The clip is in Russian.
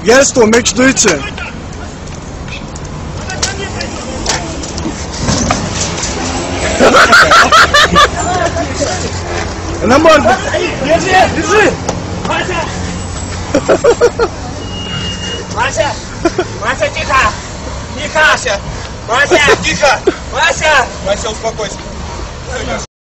Есть, мяч дуется. На морду. Держи, держи. Мася. Мася. Мася, тихо. Тихо. Мася. Мася. Тихо! Мася. Вася, успокойся.